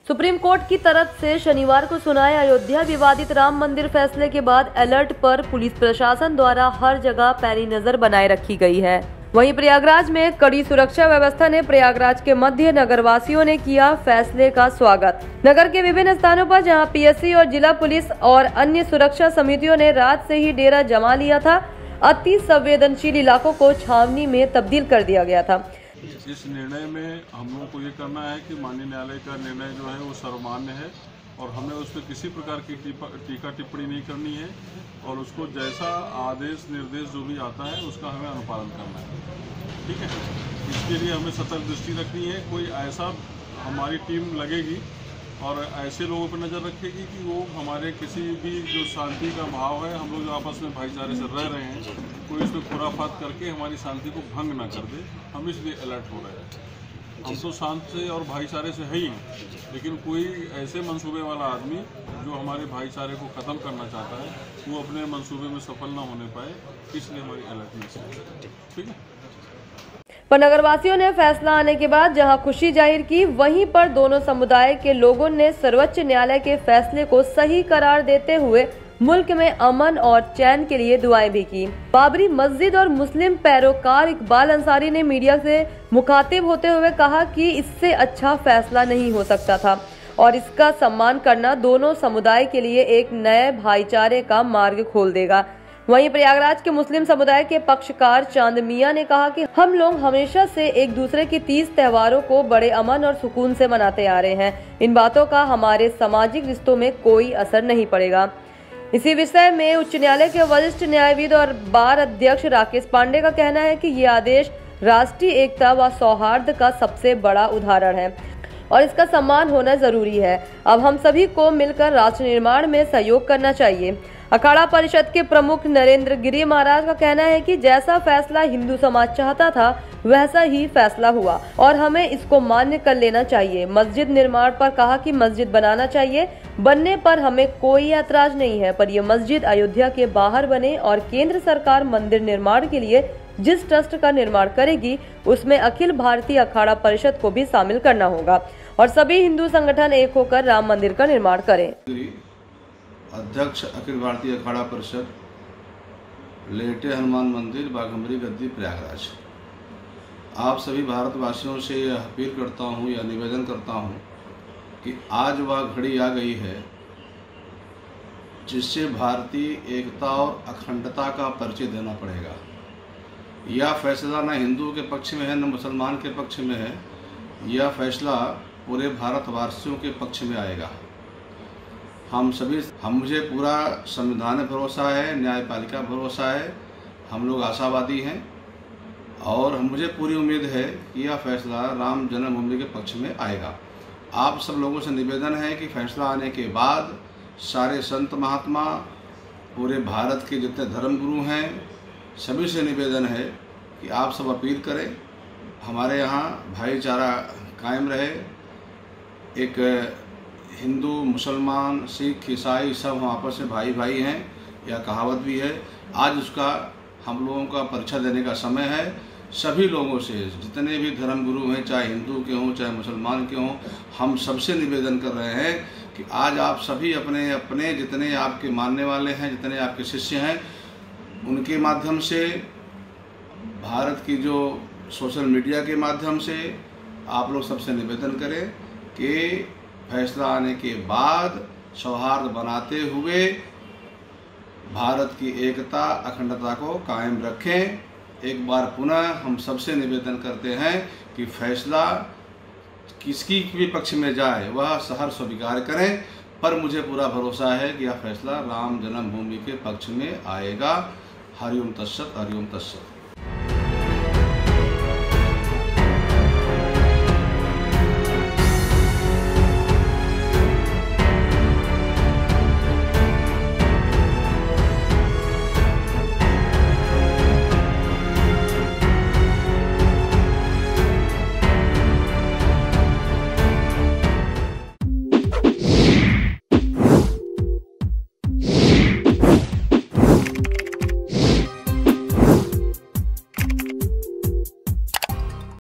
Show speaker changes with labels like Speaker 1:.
Speaker 1: Supreme court की तरफ से शनिवार को सुनाए अयोध्या विवादित राम मंदिर फैसले के बाद अलर्ट पर पुलिस प्रशासन द्वारा हर जगह पैनी नजर बनाए रखी गई है। वहीं प्रयागराज में कड़ी सुरक्षा व्यवस्था ने प्रयागराज के मध्य नगरवासियों ने किया फैसले का स्वागत। नगर के विभिन्न स्थानों पर जहां पीएससी और जिला पुलिस और अन्य सुरक्षा समितियों ने रात से ही डेरा जमा लिया था, अति संवेदनशील इलाकों को छावनी में तब्दील कर दिया गया था।
Speaker 2: इस निर्णय में हम लोगों को ये करना है कि माननीय न्यायालय का निर्णय जो है वो सर्वमान्य है और हमें उस पर किसी प्रकार की टीका टिप्पणी नहीं करनी है और उसको जैसा आदेश निर्देश जो भी आता है उसका हमें अनुपालन करना है। ठीक है, इसके लिए हमें सतर्क दृष्टि रखनी है। कोई ऐसा हमारी टीम लगेगी और ऐसे लोगों पर नज़र रखेगी कि वो हमारे किसी भी जो शांति का भाव है, हम लोग जो आपस में भाईचारे से रह रहे हैं, कोई इसमें खुराफात करके हमारी शांति को भंग ना कर दे। हम इसलिए अलर्ट हो रहे हैं। हम तो शांत से और भाईचारे से है ही, लेकिन कोई ऐसे मंसूबे वाला आदमी जो हमारे भाईचारे को ख़त्म करना चाहता है, वो अपने मंसूबे में सफल ना होने पाए, इसलिए हमारी अलर्टनेस है। ठीक है।
Speaker 1: पर नगरवासियों ने फैसला आने के बाद जहां खुशी जाहिर की, वहीं पर दोनों समुदाय के लोगों ने सर्वोच्च न्यायालय के फैसले को सही करार देते हुए मुल्क में अमन और चैन के लिए दुआएं भी की। बाबरी मस्जिद और मुस्लिम पैरोकार इकबाल अंसारी ने मीडिया से मुखातिब होते हुए कहा कि इससे अच्छा फैसला नहीं हो सकता था और इसका सम्मान करना दोनों समुदाय के लिए एक नए भाईचारे का मार्ग खोल देगा। वहीं प्रयागराज के मुस्लिम समुदाय के पक्षकार चांद मियां ने कहा कि हम लोग हमेशा से एक दूसरे की 30 त्योहारों को बड़े अमन और सुकून से मनाते आ रहे हैं। इन बातों का हमारे सामाजिक रिश्तों में कोई असर नहीं पड़ेगा। इसी विषय में उच्च न्यायालय के वरिष्ठ न्यायविद और बार अध्यक्ष राकेश पांडे का कहना है कि ये आदेश राष्ट्रीय एकता व सौहार्द का सबसे बड़ा उदाहरण है और इसका सम्मान होना जरूरी है। अब हम सभी को मिलकर राष्ट्र निर्माण में सहयोग करना चाहिए। अखाड़ा परिषद के प्रमुख नरेंद्र गिरी महाराज का कहना है कि जैसा फैसला हिंदू समाज चाहता था वैसा ही फैसला हुआ और हमें इसको मान्य कर लेना चाहिए। मस्जिद निर्माण पर कहा कि मस्जिद बनाना चाहिए, बनने पर हमें कोई ऐतराज नहीं है, पर यह मस्जिद अयोध्या के बाहर बने और केंद्र सरकार मंदिर निर्माण के लिए जिस ट्रस्ट का निर्माण करेगी उसमें अखिल भारतीय अखाड़ा परिषद को भी शामिल करना होगा और सभी हिंदू संगठन एक होकर राम मंदिर का निर्माण करें।
Speaker 3: अध्यक्ष अखिल भारतीय अखाड़ा परिषद, लेटे हनुमान मंदिर, बाघंबरी गद्दी, प्रयागराज। आप सभी भारतवासियों से यह अपील करता हूँ या निवेदन करता हूँ कि आज वह घड़ी आ गई है जिससे भारतीय एकता और अखंडता का परिचय देना पड़ेगा। यह फैसला न हिंदुओं के पक्ष में है न मुसलमान के पक्ष में है। यह फैसला पूरे भारतवासियों के पक्ष में आएगा। मुझे पूरा संविधान पर भरोसा है, न्यायपालिका भरोसा है, हम लोग आशावादी हैं और मुझे पूरी उम्मीद है कि यह फैसला राम जन्मभूमि के पक्ष में आएगा। आप सब लोगों से निवेदन है कि फैसला आने के बाद सारे संत महात्मा, पूरे भारत के जितने धर्मगुरु हैं, सभी से निवेदन है कि आप सब अपील करें, हमारे यहाँ भाईचारा कायम रहे। एक हिंदू, मुसलमान, सिख, ईसाई सब हम आपस में भाई भाई हैं, यह कहावत भी है। आज उसका हम लोगों का परिचय देने का समय है। सभी लोगों से, जितने भी धर्मगुरु हैं, चाहे हिंदू के हों चाहे मुसलमान के हों, हम सबसे निवेदन कर रहे हैं कि आज आप सभी अपने अपने जितने आपके मानने वाले हैं, जितने आपके शिष्य हैं, उनके माध्यम से, भारत की जो सोशल मीडिया के माध्यम से आप लोग सबसे निवेदन करें कि फैसला आने के बाद सौहार्द बनाते हुए भारत की एकता अखंडता को कायम रखें। एक बार पुनः हम सबसे निवेदन करते हैं कि फैसला किसकी भी पक्ष में जाए वह सहर्ष स्वीकार करें, पर मुझे पूरा भरोसा है कि यह फैसला राम जन्मभूमि के पक्ष में आएगा। हरिओम तत्सत, हरिओम तत्सत।